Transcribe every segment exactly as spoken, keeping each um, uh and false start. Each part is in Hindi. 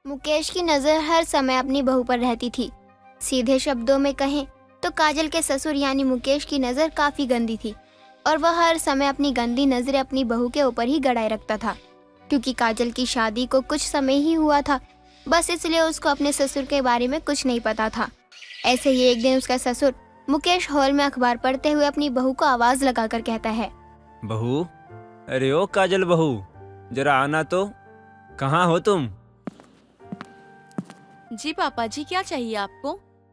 मुकेश की नज़र हर समय अपनी बहू पर रहती थी। सीधे शब्दों में कहें तो काजल के ससुर यानी मुकेश की नज़र काफ़ी गंदी थी और वह हर समय अपनी गंदी नज़रें अपनी बहू के ऊपर ही गड़ाए रखता था। क्योंकि काजल की शादी को कुछ समय ही हुआ था, बस इसलिए उसको अपने ससुर के बारे में कुछ नहीं पता था। ऐसे ही एक दिन उसका ससुर मुकेश हॉल में अखबार पढ़ते हुए अपनी बहू को आवाज़ लगाकर कहता है, बहू, अरे ओ काजल बहू, जरा आना तो। कहाँ हो तुम? जी पापा जी, क्या चाहिए आपको?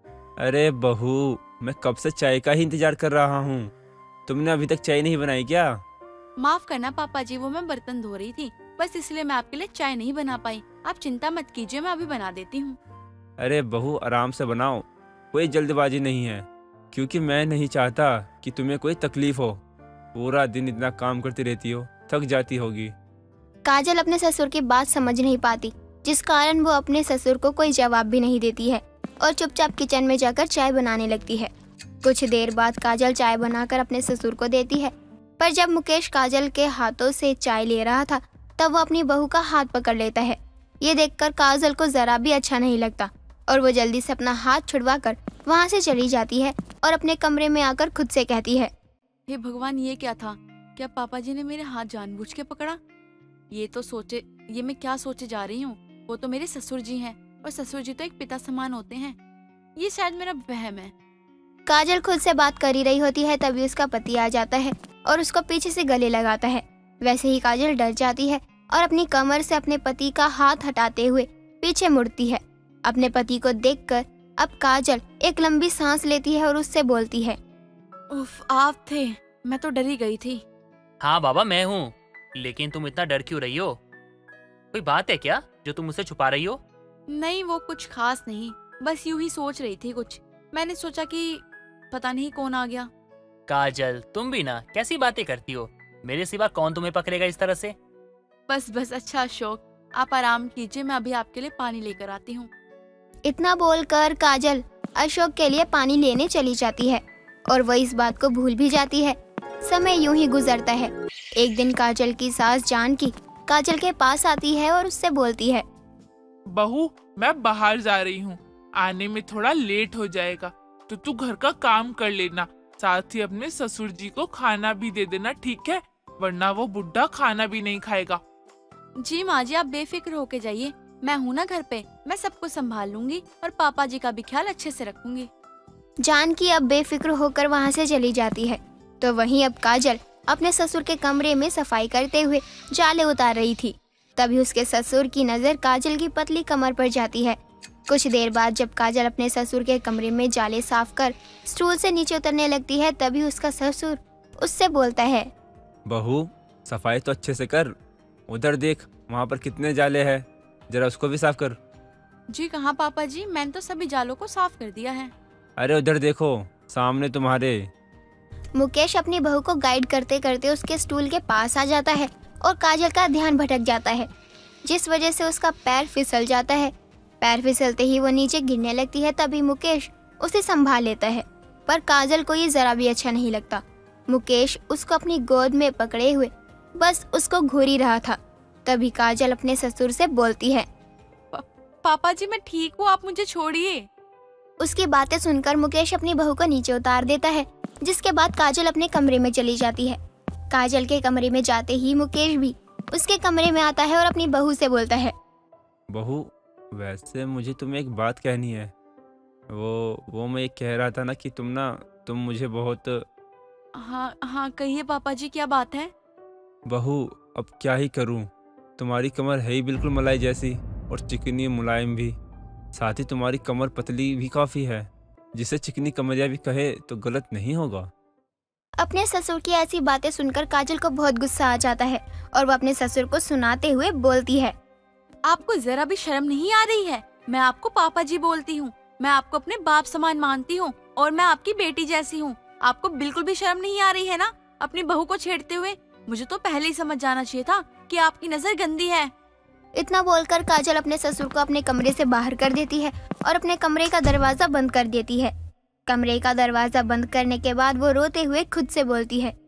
अरे बहू, मैं कब से चाय का ही इंतजार कर रहा हूँ। तुमने अभी तक चाय नहीं बनाई क्या? माफ करना पापा जी, वो मैं बर्तन धो रही थी, बस इसलिए मैं आपके लिए चाय नहीं बना पाई। आप चिंता मत कीजिए, मैं अभी बना देती हूँ। अरे बहू, आराम से बनाओ, कोई जल्दबाजी नहीं है, क्योंकि मैं नहीं चाहता कि तुम्हें कोई तकलीफ हो। पूरा दिन इतना काम करती रहती हो, थक जाती होगी। काजल अपने ससुर की बात समझ नहीं पाती, जिस कारण वो अपने ससुर को कोई जवाब भी नहीं देती है और चुपचाप किचन में जाकर चाय बनाने लगती है। कुछ देर बाद काजल चाय बनाकर अपने ससुर को देती है, पर जब मुकेश काजल के हाथों से चाय ले रहा था तब वो अपनी बहू का हाथ पकड़ लेता है। ये देखकर काजल को जरा भी अच्छा नहीं लगता और वो जल्दी से अपना हाथ छुड़वा कर वहाँ से चली जाती है और अपने कमरे में आकर खुद से कहती है, हे भगवान, ये क्या था? क्या पापा जी ने मेरे हाथ जानबूझ के पकड़ा? ये तो सोचे ये मैं क्या सोचे जा रही हूँ। वो तो मेरे ससुर जी हैं और ससुर जी तो एक पिता समान होते हैं। ये शायद मेरा वहम है। काजल खुद से बात कर ही रही होती है, तभी उसका पति आ जाता है और उसको पीछे से गले लगाता है। वैसे ही काजल डर जाती है और अपनी कमर से अपने पति का हाथ हटाते हुए पीछे मुड़ती है। अपने पति को देखकर अब काजल एक लंबी सांस लेती है और उससे बोलती है, उफ, आप थे, मैं तो डरी गई थी। हाँ बाबा, मैं हूँ, लेकिन तुम इतना डर क्यों रही हो? कोई बात है क्या जो तुम मुझसे छुपा रही हो? नहीं, वो कुछ खास नहीं, बस यूं ही सोच रही थी कुछ। मैंने सोचा कि पता नहीं कौन आ गया। काजल, तुम भी ना कैसी बातें करती हो? मेरे सिवा कौन तुम्हें पकड़ेगा इस तरह से? बस बस अच्छा अशोक, आप आराम कीजिए, मैं अभी आपके लिए पानी लेकर आती हूँ। इतना बोलकर काजल अशोक के लिए पानी लेने चली जाती है और वह इस बात को भूल भी जाती है। समय यूं ही गुजरता है। एक दिन काजल की सास जानकी काजल के पास आती है और उससे बोलती है, बहू, मैं बाहर जा रही हूँ, आने में थोड़ा लेट हो जाएगा, तो तू घर का काम कर लेना, साथ ही अपने ससुर जी को खाना भी दे देना, ठीक है? वरना वो बुढ़ा खाना भी नहीं खाएगा। जी माँ जी, आप बेफिक्र होके जाइए, मैं हूँ ना घर पे, मैं सबको संभाल लूंगी और पापा जी का भी ख्याल अच्छे से रखूंगी। जानकी अब बेफिक्र होकर वहाँ से चली जाती है। तो वहीं अब काजल अपने ससुर के कमरे में सफाई करते हुए जाले उतार रही थी। तभी उसके ससुर की नज़र काजल की पतली कमर पर जाती है। कुछ देर बाद जब काजल अपने ससुर के कमरे में जाले साफ कर स्टूल से नीचे उतरने लगती है, तभी उसका ससुर उससे बोलता है, बहू, सफाई तो अच्छे से कर, उधर देख, वहाँ पर कितने जाले हैं, जरा उसको भी साफ कर। जी कहाँ पापा जी, मैंने तो सभी जालों को साफ कर दिया है। अरे उधर देखो, सामने तुम्हारे। मुकेश अपनी बहू को गाइड करते करते उसके स्टूल के पास आ जाता है और काजल का ध्यान भटक जाता है, जिस वजह से उसका पैर फिसल जाता है। पैर फिसलते ही वो नीचे गिरने लगती है। तभी मुकेश उसे संभाल लेता है, पर काजल को ये जरा भी अच्छा नहीं लगता। मुकेश उसको अपनी गोद में पकड़े हुए बस उसको घूर ही रहा था। तभी काजल अपने ससुर से बोलती है, पा, पापा जी मैं ठीक हूँ, आप मुझे छोड़िए। उसकी बातें सुनकर मुकेश अपनी बहू को नीचे उतार देता है, जिसके बाद काजल अपने कमरे में चली जाती है। काजल के कमरे में जाते ही मुकेश भी उसके कमरे में आता है और अपनी बहू से बोलता है, बहू, वैसे मुझे तुम्हें एक बात कहनी है। वो वो मैं ये कह रहा था ना कि तुम ना तुम मुझे बहुत। हाँ हाँ कहिए पापा जी, क्या बात है? बहू, अब क्या ही करूं, तुम्हारी कमर है ही बिल्कुल मलाई जैसी और चिकनी मुलायम भी, साथ ही तुम्हारी कमर पतली भी काफ़ी है, जिसे चिकनी कमरिया भी कहे तो गलत नहीं होगा। अपने ससुर की ऐसी बातें सुनकर काजल को बहुत गुस्सा आ जाता है और वो अपने ससुर को सुनाते हुए बोलती है, आपको जरा भी शर्म नहीं आ रही है? मैं आपको पापा जी बोलती हूँ, मैं आपको अपने बाप समान मानती हूँ और मैं आपकी बेटी जैसी हूँ। आपको बिल्कुल भी शर्म नहीं आ रही है ना अपनी बहू को छेड़ते हुए? मुझे तो पहले ही समझ जाना चाहिए था कि आपकी नजर गंदी है। इतना बोलकर काजल अपने ससुर को अपने कमरे से बाहर कर देती है और अपने कमरे का दरवाजा बंद कर देती है। कमरे का दरवाजा बंद करने के बाद वो रोते हुए खुद से बोलती है,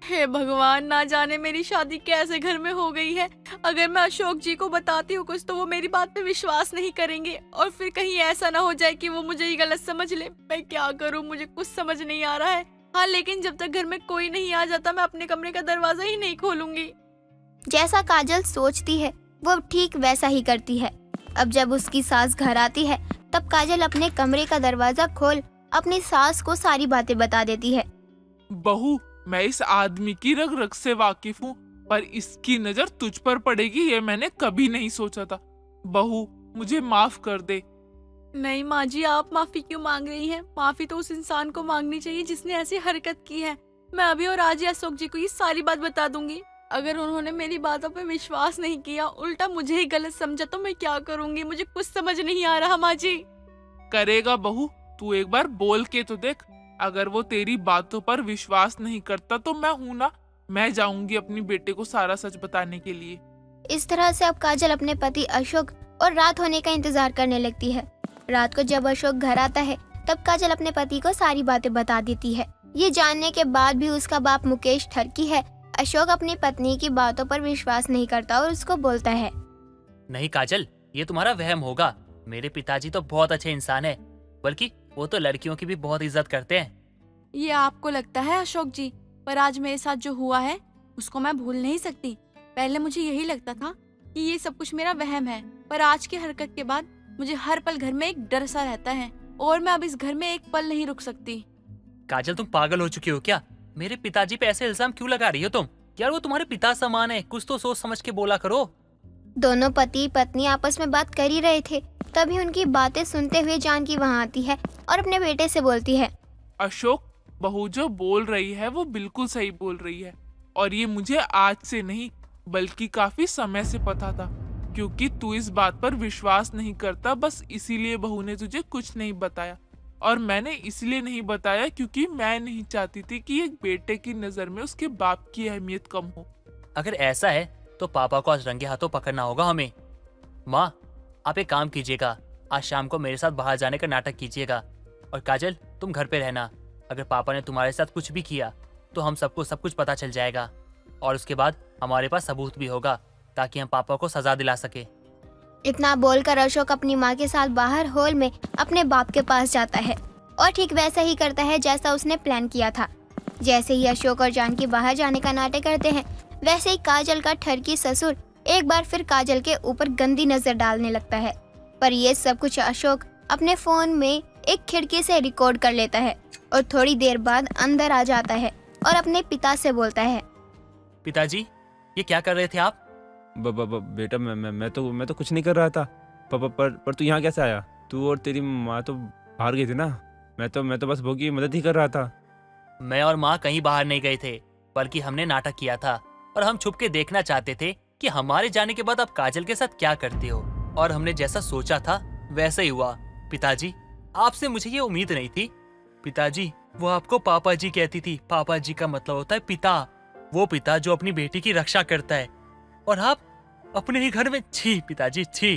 हे भगवान, ना जाने मेरी शादी कैसे घर में हो गई है। अगर मैं अशोक जी को बताती हूँ कुछ तो वो मेरी बात पे विश्वास नहीं करेंगे और फिर कहीं ऐसा ना हो जाए कि वो मुझे ये गलत समझ ले। मैं क्या करूँ, मुझे कुछ समझ नहीं आ रहा है। हाँ, लेकिन जब तक घर में कोई नहीं आ जाता मैं अपने कमरे का दरवाजा ही नहीं खोलूंगी। जैसा काजल सोचती है वो ठीक वैसा ही करती है। अब जब उसकी सास घर आती है तब काजल अपने कमरे का दरवाजा खोल अपनी सास को सारी बातें बता देती है। बहू, मैं इस आदमी की रग रग से वाकिफ हूँ, पर इसकी नजर तुझ पर पड़ेगी ये मैंने कभी नहीं सोचा था। बहू, मुझे माफ कर दे। नहीं माँ जी, आप माफी क्यों मांग रही हैं? माफी तो उस इंसान को मांगनी चाहिए जिसने ऐसी हरकत की है। मैं अभी और आज ही अशोक जी को ये सारी बात बता दूंगी। अगर उन्होंने मेरी बातों पे विश्वास नहीं किया, उल्टा मुझे ही गलत समझा, तो मैं क्या करूंगी? मुझे कुछ समझ नहीं आ रहा माँ जी। करेगा बहू, तू एक बार बोल के तो देख। अगर वो तेरी बातों पर विश्वास नहीं करता तो मैं हूँ ना, मैं जाऊंगी अपनी बेटे को सारा सच बताने के लिए। इस तरह से अब काजल अपने पति अशोक और रात होने का इंतजार करने लगती है। रात को जब अशोक घर आता है तब काजल अपने पति को सारी बातें बता देती है। ये जानने के बाद भी उसका बाप मुकेश ठरकी है। अशोक अपनी पत्नी की बातों पर विश्वास नहीं करता और उसको बोलता है, नहीं काजल, ये तुम्हारा वहम होगा। मेरे पिताजी तो बहुत अच्छे इंसान है, बल्कि वो तो लड़कियों की भी बहुत इज्जत करते हैं। ये आपको लगता है अशोक जी, पर आज मेरे साथ जो हुआ है उसको मैं भूल नहीं सकती। पहले मुझे यही लगता था कि ये सब कुछ मेरा वहम है, पर आज की हरकत के बाद मुझे हर पल घर में एक डर सा रहता है और मैं अब इस घर में एक पल नहीं रुक सकती। काजल, तुम पागल हो चुकी हो क्या? मेरे पिताजी पे ऐसे इल्जाम क्यों लगा रही हो तुम? यार वो तुम्हारे पिता समान है, कुछ तो सोच समझ के बोला करो। दोनों पति पत्नी आपस में बात कर ही रहे थे, तभी उनकी बातें सुनते हुए जानकी वहाँ आती है और अपने बेटे से बोलती है, अशोक, बहू जो बोल रही है वो बिल्कुल सही बोल रही है, और ये मुझे आज से नहीं बल्कि काफी समय से पता था, क्योंकि तू इस बात पर विश्वास नहीं करता, बस इसीलिए बहू ने तुझे कुछ नहीं बताया। और मैंने इसलिए नहीं बताया क्योंकि मैं नहीं चाहती थी कि एक बेटे की नजर में उसके बाप की अहमियत कम हो। अगर ऐसा है तो पापा को आज रंगे हाथों पकड़ना होगा हमें। माँ, आप एक काम कीजिएगा, आज शाम को मेरे साथ बाहर जाने का नाटक कीजिएगा, और काजल तुम घर पे रहना। अगर पापा ने तुम्हारे साथ कुछ भी किया तो हम सबको सब कुछ पता चल जाएगा, और उसके बाद हमारे पास सबूत भी होगा ताकि हम पापा को सजा दिला सके। इतना बोलकर अशोक अपनी माँ के साथ बाहर हॉल में अपने बाप के पास जाता है और ठीक वैसा ही करता है जैसा उसने प्लान किया था। जैसे ही अशोक और जानकी बाहर जाने का नाटक करते हैं, वैसे ही काजल का ठरकी ससुर एक बार फिर काजल के ऊपर गंदी नजर डालने लगता है। पर ये सब कुछ अशोक अपने फोन में एक खिड़की से रिकॉर्ड कर लेता है और थोड़ी देर बाद अंदर आ जाता है और अपने पिता से बोलता है, पिताजी, ये क्या कर रहे थे आप? ब, ब, ब, बेटा मैं मैं मैं तो मैं तो कुछ नहीं कर रहा था। पापा, पर पर तू यहाँ कैसे आया? तू और तेरी माँ तो बाहर गई थी ना। मैं तो मैं तो बस बहू की मदद ही कर रहा था। मैं और माँ कहीं बाहर नहीं गए थे, बल्कि हमने नाटक किया था और हम छुप के देखना चाहते थे कि हमारे जाने के बाद आप काजल के साथ क्या करते हो, और हमने जैसा सोचा था वैसा ही हुआ। पिताजी, आपसे मुझे ये उम्मीद नहीं थी। पिताजी, वो आपको पापा जी कहती थी। पापा जी का मतलब होता है पिता, वो पिता जो अपनी बेटी की रक्षा करता है, और आप अपने ही घर में। छी पिताजी, छी।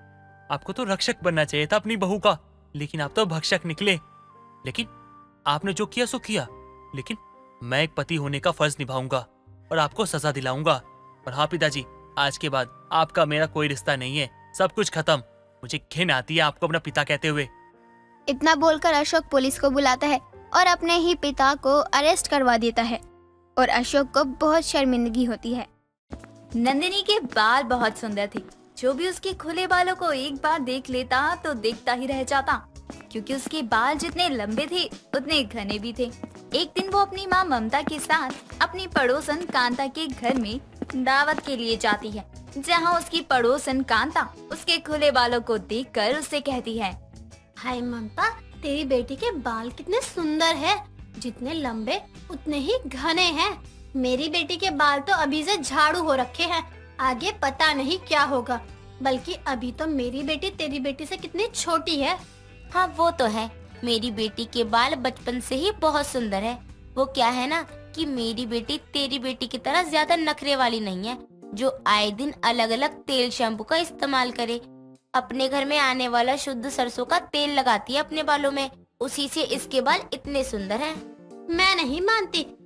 आपको तो रक्षक बनना चाहिए था अपनी बहू का, लेकिन आप तो भक्षक निकले। लेकिन आपने जो किया सो किया, लेकिन मैं एक पति होने का फर्ज निभाऊंगा और आपको सजा दिलाऊंगा। और हाँ पिताजी, आज के बाद आपका मेरा कोई रिश्ता नहीं है, सब कुछ खत्म। मुझे घिन आती है आपको अपना पिता कहते हुए। इतना बोलकर अशोक पुलिस को बुलाता है और अपने ही पिता को अरेस्ट करवा देता है और अशोक को बहुत शर्मिंदगी होती है। नंदिनी के बाल बहुत सुंदर थे। जो भी उसके खुले बालों को एक बार देख लेता तो देखता ही रह जाता, क्योंकि उसके बाल जितने लंबे थे उतने घने भी थे। एक दिन वो अपनी माँ ममता के साथ अपनी पड़ोसन कांता के घर में दावत के लिए जाती है, जहाँ उसकी पड़ोसन कांता उसके खुले बालों को देखकर उससे कहती है, हाय ममता, तेरी बेटी के बाल कितने सुंदर है, जितने लंबे उतने ही घने हैं। मेरी बेटी के बाल तो अभी से झाड़ू हो रखे हैं, आगे पता नहीं क्या होगा। बल्कि अभी तो मेरी बेटी तेरी बेटी से कितनी छोटी है। हाँ वो तो है, मेरी बेटी के बाल बचपन से ही बहुत सुंदर है। वो क्या है ना कि मेरी बेटी तेरी बेटी की तरह ज्यादा नखरे वाली नहीं है, जो आए दिन अलग अलग तेल शैम्पू का इस्तेमाल करे। अपने घर में आने वाला शुद्ध सरसों का तेल लगाती है अपने बालों में, उसी से इसके बाल इतने सुंदर हैं। मैं नहीं मानती,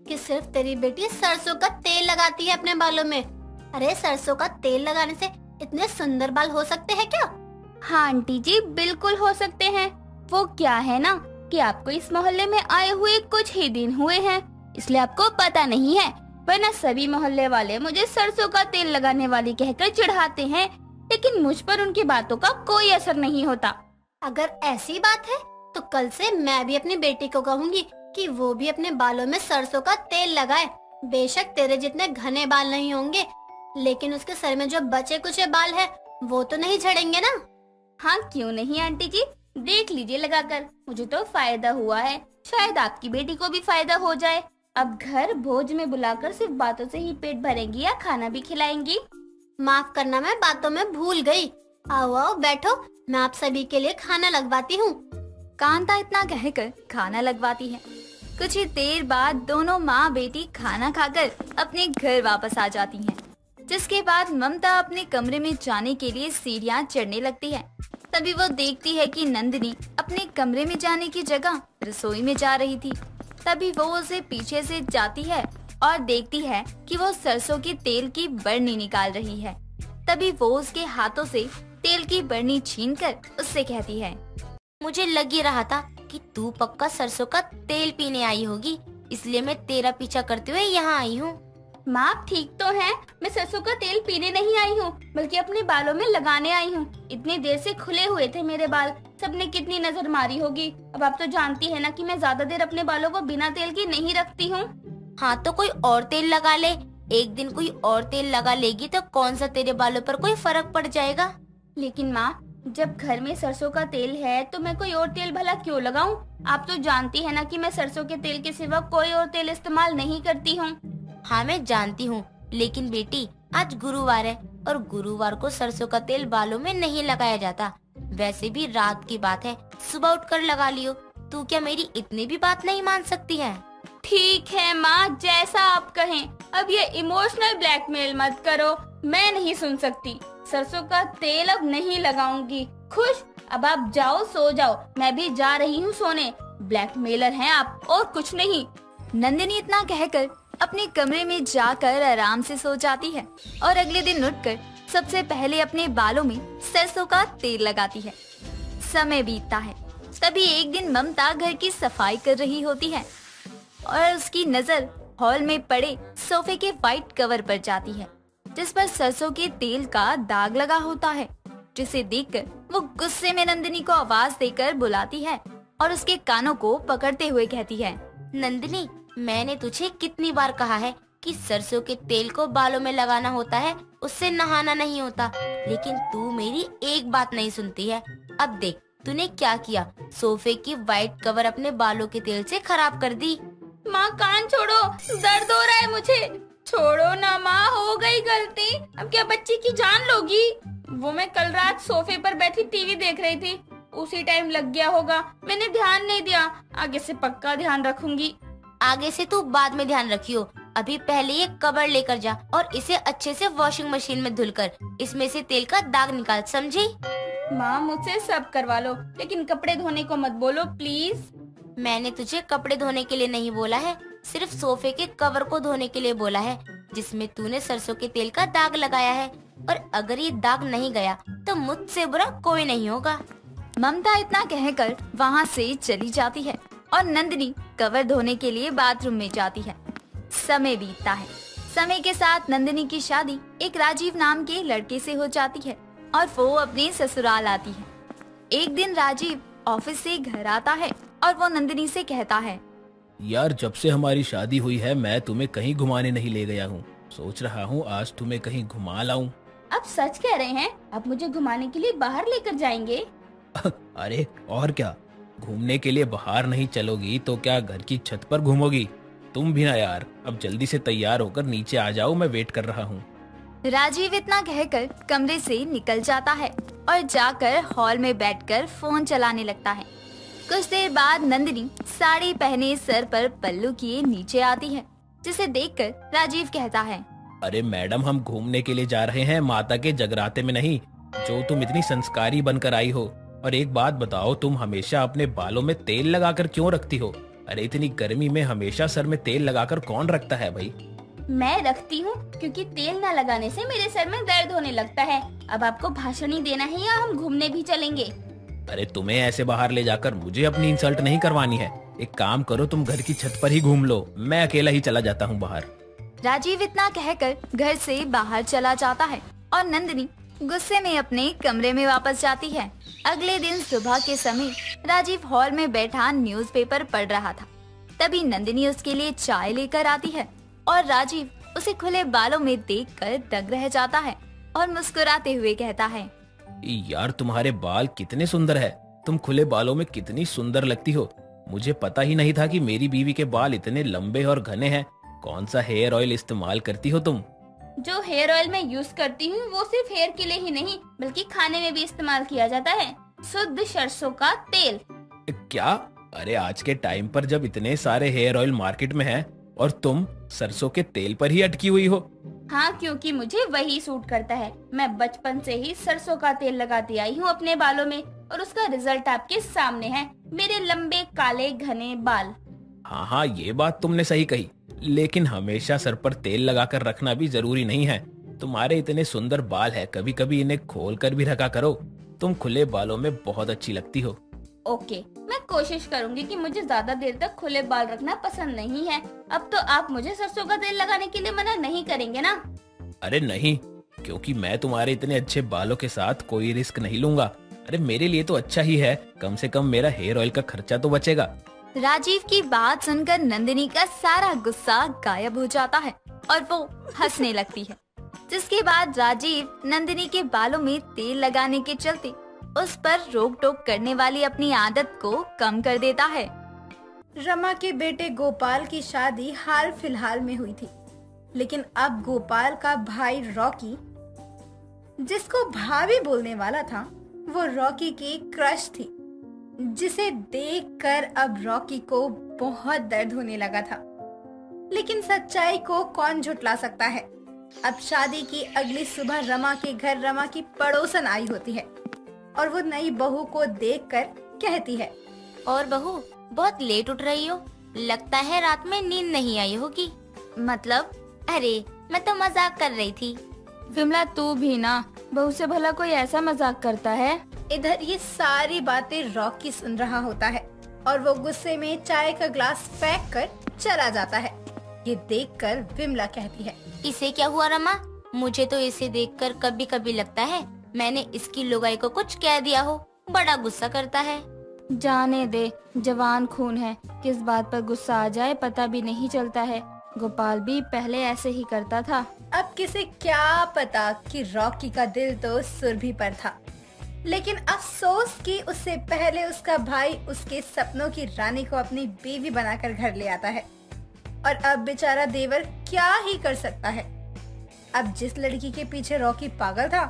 कि सिर्फ तेरी बेटी सरसों का तेल लगाती है अपने बालों में। अरे सरसों का तेल लगाने से इतने सुंदर बाल हो सकते हैं क्या? हाँ आंटी जी, बिल्कुल हो सकते हैं। वो क्या है ना कि आपको इस मोहल्ले में आए हुए कुछ ही दिन हुए हैं, इसलिए आपको पता नहीं है, वरना सभी मोहल्ले वाले मुझे सरसों का तेल लगाने वाली कहकर चिढ़ाते हैं, लेकिन मुझ पर उनकी बातों का कोई असर नहीं होता। अगर ऐसी बात है तो कल से मैं भी अपनी बेटी को कहूँगी कि वो भी अपने बालों में सरसों का तेल लगाए। बेशक तेरे जितने घने बाल नहीं होंगे, लेकिन उसके सर में जो बचे कुचे बाल है वो तो नहीं झड़ेंगे ना। हाँ क्यों नहीं आंटी जी, देख लीजिए लगाकर, मुझे तो फायदा हुआ है, शायद आपकी बेटी को भी फायदा हो जाए। अब घर भोज में बुलाकर सिर्फ बातों से ही पेट भरेंगी या खाना भी खिलाएंगी? माफ करना, मैं बातों में भूल गई। आओ आओ बैठो, मैं आप सभी के लिए खाना लगवाती हूँ। कांता इतना कहकर खाना लगवाती है। कुछ ही देर बाद दोनों माँ बेटी खाना खाकर अपने घर वापस आ जाती हैं। जिसके बाद ममता अपने कमरे में जाने के लिए सीढ़ियाँ चढ़ने लगती है। तभी वो देखती है कि नंदिनी अपने कमरे में जाने की जगह रसोई में जा रही थी। तभी वो उसे पीछे से जाती है और देखती है कि वो सरसों के तेल की बरनी निकाल रही है। तभी वो उसके हाथों से तेल की बरनी छीनकर उससे कहती है, मुझे लग ही रहा था कि तू पक्का सरसों का तेल पीने आई होगी, इसलिए मैं तेरा पीछा करते हुए यहाँ आई हूँ। माँ ठीक तो है, मैं सरसों का तेल पीने नहीं आई हूँ, बल्कि अपने बालों में लगाने आई हूँ। इतनी देर से खुले हुए थे मेरे बाल, सबने कितनी नजर मारी होगी। अब आप तो जानती है ना कि मैं ज्यादा देर अपने बालों को बिना तेल की नहीं रखती हूँ। हाँ तो कोई और तेल लगा ले, एक दिन कोई और तेल लगा लेगी तो कौन सा तेरे बालों पर कोई फर्क पड़ जाएगा। लेकिन माँ, जब घर में सरसों का तेल है तो मैं कोई और तेल भला क्यों लगाऊं? आप तो जानती है ना कि मैं सरसों के तेल के सिवा कोई और तेल इस्तेमाल नहीं करती हूँ। हाँ मैं जानती हूँ, लेकिन बेटी आज गुरुवार है और गुरुवार को सरसों का तेल बालों में नहीं लगाया जाता। वैसे भी रात की बात है, सुबह उठकर लगा लियो। तू क्या मेरी इतनी भी बात नहीं मान सकती है? ठीक है माँ, जैसा आप कहें। अब ये इमोशनल ब्लैकमेल मत करो, मैं नहीं सुन सकती। सरसों का तेल अब नहीं लगाऊंगी। खुश? अब आप जाओ, सो जाओ, मैं भी जा रही हूँ सोने। ब्लैकमेलर हैं आप और कुछ नहीं। नंदिनी इतना कहकर अपने कमरे में जाकर आराम से सो जाती है और अगले दिन उठकर सबसे पहले अपने बालों में सरसों का तेल लगाती है। समय बीतता है। तभी एक दिन ममता घर की सफाई कर रही होती है और उसकी नजर हॉल में पड़े सोफे के व्हाइट कवर पर जाती है, जिस पर सरसों के तेल का दाग लगा होता है। जिसे देखकर वो गुस्से में नंदिनी को आवाज देकर बुलाती है और उसके कानों को पकड़ते हुए कहती है, नंदिनी, मैंने तुझे कितनी बार कहा है कि सरसों के तेल को बालों में लगाना होता है, उससे नहाना नहीं होता, लेकिन तू मेरी एक बात नहीं सुनती है। अब देख तूने क्या किया, सोफे की व्हाइट कवर अपने बालों के तेल से खराब कर दी। माँ कान छोड़ो, दर्द हो रहा है मुझे। छोड़ो ना माँ, हो गई गलती, अब क्या बच्ची की जान लोगी? वो मैं कल रात सोफे पर बैठी टीवी देख रही थी, उसी टाइम लग गया होगा, मैंने ध्यान नहीं दिया। आगे से पक्का ध्यान रखूंगी। आगे से तू बाद में ध्यान रखियो, अभी पहले ये कवर लेकर जा और इसे अच्छे से वॉशिंग मशीन में धुलकर इसमें से तेल का दाग निकाल, समझी? माँ मुझसे सब करवा लो, लेकिन कपड़े धोने को मत बोलो प्लीज। मैंने तुझे कपड़े धोने के लिए नहीं बोला है, सिर्फ सोफे के कवर को धोने के लिए बोला है, जिसमें तूने सरसों के तेल का दाग लगाया है। और अगर ये दाग नहीं गया तो मुझसे बुरा कोई नहीं होगा। ममता इतना कहकर वहाँ से चली जाती है और नंदिनी कवर धोने के लिए बाथरूम में जाती है। समय बीतता है। समय के साथ नंदिनी की शादी एक राजीव नाम के लड़के से हो जाती है और वो अपने ससुराल आती है। एक दिन राजीव ऑफिस से घर आता है और वो नंदिनी से कहता है, यार जब से हमारी शादी हुई है मैं तुम्हें कहीं घुमाने नहीं ले गया हूँ, सोच रहा हूँ आज तुम्हें कहीं घुमा लाऊं। आप सच कह रहे हैं? आप मुझे घुमाने के लिए बाहर लेकर जाएंगे? अरे और क्या, घूमने के लिए बाहर नहीं चलोगी तो क्या घर की छत पर घूमोगी? तुम भी ना यार, अब जल्दी से तैयार होकर नीचे आ जाओ, मैं वेट कर रहा हूँ। राजीव इतना कहकर कमरे से निकल जाता है और जाकर हॉल में बैठकर फोन चलाने लगता है। कुछ देर बाद नंदिनी साड़ी पहने सर पर पल्लू किए नीचे आती है, जिसे देखकर राजीव कहता है, अरे मैडम, हम घूमने के लिए जा रहे हैं, माता के जगराते में नहीं, जो तुम इतनी संस्कारी बनकर आई हो। और एक बात बताओ, तुम हमेशा अपने बालों में तेल लगाकर क्यों रखती हो? अरे इतनी गर्मी में हमेशा सर में तेल लगाकर कौन रखता है भाई? मैं रखती हूँ क्योंकि तेल न लगाने से मेरे सर में दर्द होने लगता है। अब आपको भाषण ही देना है या हम घूमने भी चलेंगे? अरे तुम्हें ऐसे बाहर ले जाकर मुझे अपनी इंसल्ट नहीं करवानी है। एक काम करो, तुम घर की छत पर ही घूम लो, मैं अकेला ही चला जाता हूँ बाहर। राजीव इतना कहकर घर से बाहर चला जाता है और नंदिनी गुस्से में अपने कमरे में वापस जाती है। अगले दिन सुबह के समय राजीव हॉल में बैठा न्यूज़पेपर पढ़ रहा था। तभी नंदिनी उसके लिए चाय लेकर आती है और राजीव उसे खुले बालों में देखकर दंग रह जाता है और मुस्कुराते हुए कहता है, यार तुम्हारे बाल कितने सुंदर है, तुम खुले बालों में कितनी सुंदर लगती हो। मुझे पता ही नहीं था कि मेरी बीवी के बाल इतने लंबे और घने हैं। कौन सा हेयर ऑयल इस्तेमाल करती हो तुम? जो हेयर ऑयल मैं यूज करती हूँ वो सिर्फ हेयर के लिए ही नहीं बल्कि खाने में भी इस्तेमाल किया जाता है, शुद्ध सरसों का तेल। क्या? अरे आज के टाइम पर जब इतने सारे हेयर ऑयल मार्केट में हैं और तुम सरसों के तेल पर ही अटकी हुई हो? हाँ, क्योंकि मुझे वही सूट करता है। मैं बचपन से ही सरसों का तेल लगाती आई हूँ अपने बालों में और उसका रिजल्ट आपके सामने है, मेरे लंबे काले घने बाल। हाँ हाँ ये बात तुमने सही कही, लेकिन हमेशा सर पर तेल लगाकर रखना भी जरूरी नहीं है। तुम्हारे इतने सुंदर बाल है, कभी कभी इन्हें खोल कर भी रखा करो। तुम खुले बालों में बहुत अच्छी लगती हो। ओके, मैं कोशिश करूंगी कि मुझे ज्यादा देर तक खुले बाल रखना पसंद नहीं है। अब तो आप मुझे सरसों का तेल लगाने के लिए मना नहीं करेंगे ना? अरे नहीं, क्योंकि मैं तुम्हारे इतने अच्छे बालों के साथ कोई रिस्क नहीं लूंगा। अरे मेरे लिए तो अच्छा ही है, कम से कम मेरा हेयर ऑयल का खर्चा तो बचेगा। राजीव की बात सुनकर नंदिनी का सारा गुस्सा गायब हो जाता है और वो हंसने लगती है। जिसके बाद राजीव नंदिनी के बालों में तेल लगाने के चलते उस पर रोक टोक करने वाली अपनी आदत को कम कर देता है। रमा के बेटे गोपाल की शादी हाल फिलहाल में हुई थी, लेकिन अब गोपाल का भाई रॉकी, जिसको भाभी बोलने वाला था, वो रॉकी की क्रश थी, जिसे देखकर अब रॉकी को बहुत दर्द होने लगा था। लेकिन सच्चाई को कौन झुठला सकता है। अब शादी की अगली सुबह रमा के घर रमा की पड़ोसन आई होती है और वो नई बहू को देखकर कहती है, और बहू बहुत लेट उठ रही हो, लगता है रात में नींद नहीं आई होगी। मतलब? अरे मैं तो मजाक कर रही थी। विमला तू भी ना, बहू से भला कोई ऐसा मजाक करता है? इधर ये सारी बातें रॉकी सुन रहा होता है और वो गुस्से में चाय का ग्लास फेंक कर चला जाता है। ये देखकर विमला कहती है, इसे क्या हुआ रमा? मुझे तो इसे देखकर कभी कभी लगता है मैंने इसकी लुगाई को कुछ कह दिया हो, बड़ा गुस्सा करता है। जाने दे, जवान खून है, किस बात पर गुस्सा आ जाए पता भी नहीं चलता है। गोपाल भी पहले ऐसे ही करता था। अब किसे क्या पता कि रॉकी का दिल तो सुरभि पर था, लेकिन अफसोस कि उससे पहले उसका भाई उसके सपनों की रानी को अपनी बीवी बनाकर घर ले आता है। और अब बेचारा देवर क्या ही कर सकता है। अब जिस लड़की के पीछे रॉकी पागल था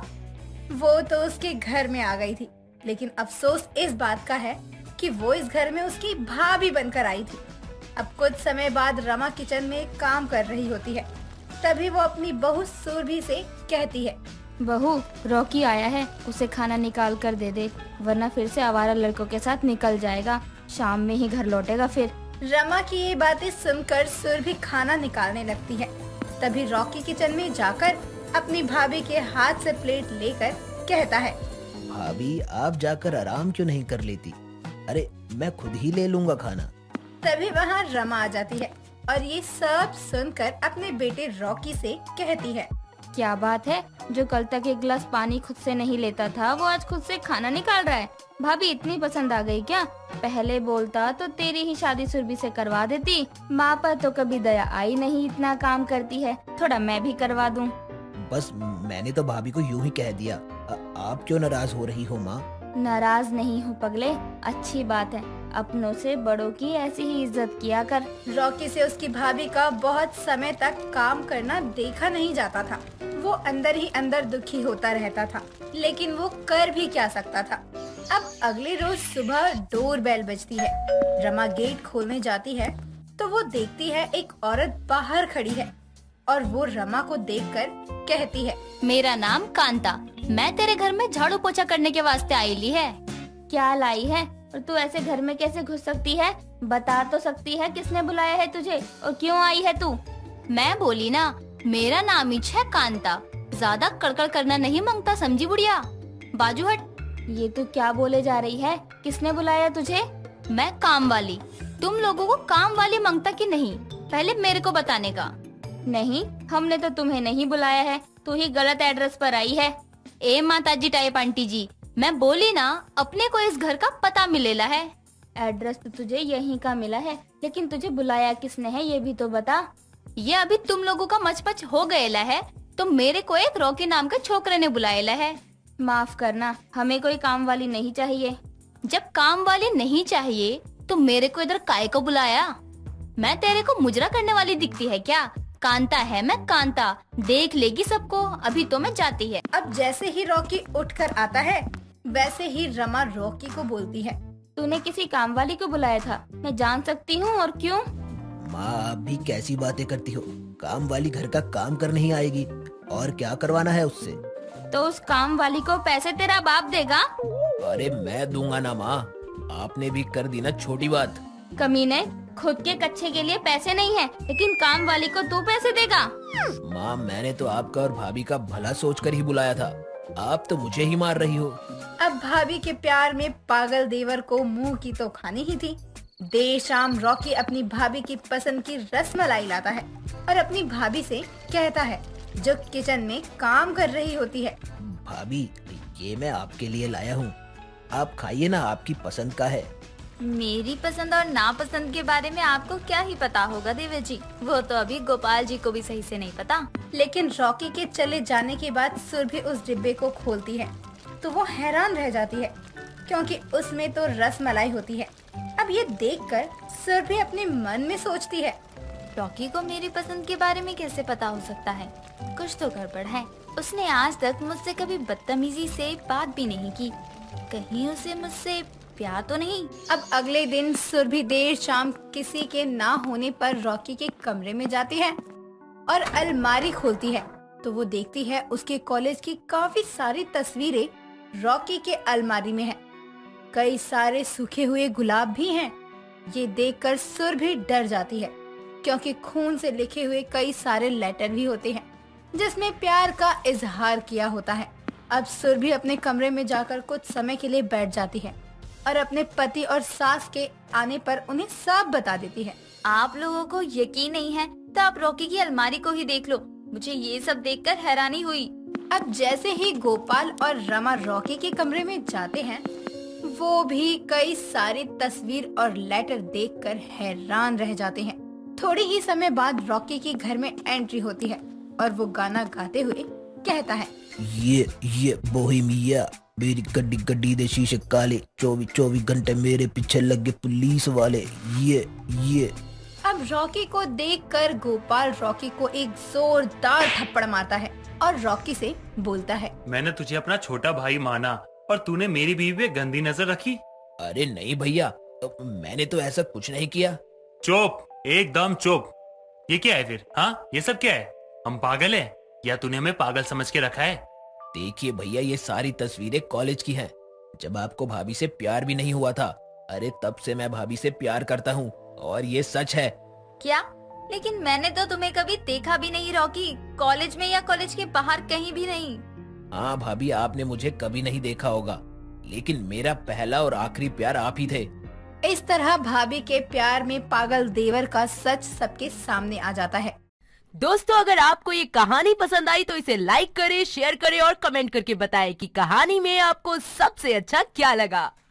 वो तो उसके घर में आ गई थी, लेकिन अफसोस इस बात का है कि वो इस घर में उसकी भाभी बनकर आई थी। अब कुछ समय बाद रमा किचन में काम कर रही होती है, तभी वो अपनी बहू सुरभि से कहती है, बहू रॉकी आया है, उसे खाना निकाल कर दे दे, वरना फिर से आवारा लड़कों के साथ निकल जाएगा, शाम में ही घर लौटेगा फिर। रमा की ये बातें सुनकर सुरभि खाना निकालने लगती है। तभी रॉकी किचन में जाकर अपनी भाभी के हाथ से प्लेट लेकर कहता है, भाभी आप जाकर आराम क्यों नहीं कर लेती? अरे मैं खुद ही ले लूंगा खाना। तभी वहाँ रमा आ जाती है और ये सब सुनकर अपने बेटे रॉकी से कहती है, क्या बात है, जो कल तक एक गिलास पानी खुद से नहीं लेता था वो आज खुद से खाना निकाल रहा है। भाभी इतनी पसंद आ गई क्या? पहले बोलता तो तेरी ही शादी सुरभि से करवा देती। माँ पर तो कभी दया आई नहीं, इतना काम करती है, थोड़ा मैं भी करवा दूं। बस मैंने तो भाभी को यूं ही कह दिया। आ, आप क्यों नाराज हो रही हो माँ? नाराज नहीं हूँ पगले, अच्छी बात है, अपनों से बड़ों की ऐसी ही इज्जत किया कर। रॉकी से उसकी भाभी का बहुत समय तक काम करना देखा नहीं जाता था। वो अंदर ही अंदर दुखी होता रहता था, लेकिन वो कर भी क्या सकता था। अब अगले रोज सुबह डोर बेल बजती है। रमा गेट खोलने जाती है तो वो देखती है एक औरत बाहर खड़ी है और वो रमा को देखकर कहती है, मेरा नाम कांता, मैं तेरे घर में झाड़ू पोछा करने के वास्ते आई ली है। क्या लाई है? और तू ऐसे घर में कैसे घुस सकती है? बता तो सकती है किसने बुलाया है तुझे और क्यों आई है तू? मैं बोली ना, मेरा नाम ही है कांता, ज्यादा कड़कड़ करना नहीं मांगता, समझी बुढ़िया? बाजू हट। ये तू क्या बोले जा रही है? किसने बुलाया तुझे? मैं काम वाली। तुम लोगों को काम वाली मांगता कि नहीं, पहले मेरे को बताने का। नहीं, हमने तो तुम्हें नहीं बुलाया है, तू ही गलत एड्रेस पर आई है। ए माताजी टाइप आंटी जी, मैं बोली ना, अपने को इस घर का पता मिलेला है। एड्रेस तो तुझे यहीं का मिला है, लेकिन तुझे बुलाया किसने है ये भी तो बता। ये अभी तुम लोगों का मचपच हो गएला है, तो मेरे को एक रॉकी नाम के छोकरे ने बुलाएला है। माफ करना, हमें कोई काम वाली नहीं चाहिए। जब काम वाली नहीं चाहिए तो मेरे को इधर काय को बुलाया? मैं तेरे को मुजरा करने वाली दिखती है क्या? कांता है मैं, कांता, देख लेगी सबको, अभी तो मैं जाती है। अब जैसे ही रॉकी उठकर आता है, वैसे ही रमा रॉकी को बोलती है, तूने किसी काम वाली को बुलाया था, मैं जान सकती हूँ और क्यों? माँ आप भी कैसी बातें करती हो, काम वाली घर का काम करने ही आएगी, और क्या करवाना है उससे? तो उस काम वाली को पैसे तेरा बाप देगा? अरे मैं दूंगा ना माँ, आपने भी कर दी ना छोटी बात। कमीने, खुद के कच्चे के लिए पैसे नहीं है, लेकिन काम वाली को तू पैसे देगा? माँ मैंने तो आपका और भाभी का भला सोचकर ही बुलाया था, आप तो मुझे ही मार रही हो। अब भाभी के प्यार में पागल देवर को मुंह की तो खानी ही थी। देर शाम रॉकी अपनी भाभी की पसंद की रसमलाई लाता है और अपनी भाभी से कहता है, जो किचन में काम कर रही होती है, भाभी ये मैं आपके लिए लाया हूँ, आप खाइए ना, आपकी पसंद का है। मेरी पसंद और नापसंद के बारे में आपको क्या ही पता होगा देवर जी, वो तो अभी गोपाल जी को भी सही से नहीं पता। लेकिन रॉकी के चले जाने के बाद सुरभि उस डिब्बे को खोलती है तो वो हैरान रह जाती है, क्योंकि उसमें तो रसमलाई होती है। अब ये देखकर सुरभि अपने मन में सोचती है, रॉकी को मेरी पसंद के बारे में कैसे पता हो सकता है? कुछ तो गड़बड़ है। उसने आज तक मुझसे कभी बदतमीजी से बात भी नहीं की, कहीं उसे मुझसे प्यार तो नहीं। अब अगले दिन सुरभि देर शाम किसी के ना होने पर रॉकी के कमरे में जाती है और अलमारी खोलती है तो वो देखती है उसके कॉलेज की काफी सारी तस्वीरें रॉकी के अलमारी में है। कई सारे सूखे हुए गुलाब भी हैं। ये देखकर सुरभि डर जाती है, क्योंकि खून से लिखे हुए कई सारे लेटर भी होते हैं जिसमें प्यार का इजहार किया होता है। अब सुरभि अपने कमरे में जाकर कुछ समय के लिए बैठ जाती है और अपने पति और सास के आने पर उन्हें सब बता देती है। आप लोगों को यकीन नहीं है तो आप रॉकी की अलमारी को ही देख लो, मुझे ये सब देखकर हैरानी हुई। अब जैसे ही गोपाल और रमा रॉकी के कमरे में जाते हैं, वो भी कई सारी तस्वीर और लेटर देखकर हैरान रह जाते हैं। थोड़ी ही समय बाद रॉकी के घर में एंट्री होती है और वो गाना गाते हुए कहता है, ये ये बोहेमिया, मेरी गड्डी गड्डी दे शीशे काले, चौबीस चौबीस घंटे मेरे पीछे लगे पुलिस वाले, ये ये। अब रॉकी को देखकर गोपाल रॉकी को एक जोरदार थप्पड़ मारता है और रॉकी से बोलता है, मैंने तुझे अपना छोटा भाई माना और तूने मेरी बीवी पे गंदी नजर रखी। अरे नहीं भैया, तो मैंने तो ऐसा कुछ नहीं किया। चुप, एकदम चुप। ये क्या है फिर? हाँ, ये सब क्या है? हम पागल हैं या तूने हमें पागल समझ के रखा है? देखिए भैया, ये सारी तस्वीरें कॉलेज की हैं, जब आपको भाभी से प्यार भी नहीं हुआ था। अरे तब से मैं भाभी से प्यार करता हूँ और ये सच है। क्या? लेकिन मैंने तो तुम्हें कभी देखा भी नहीं रॉकी, कॉलेज में या कॉलेज के बाहर कहीं भी नहीं। हाँ भाभी, आपने मुझे कभी नहीं देखा होगा, लेकिन मेरा पहला और आखिरी प्यार आप ही थे। इस तरह भाभी के प्यार में पागल देवर का सच सबके सामने आ जाता है। दोस्तों, अगर आपको ये कहानी पसंद आई तो इसे लाइक करें, शेयर करें और कमेंट करके बताएं कि कहानी में आपको सबसे अच्छा क्या लगा।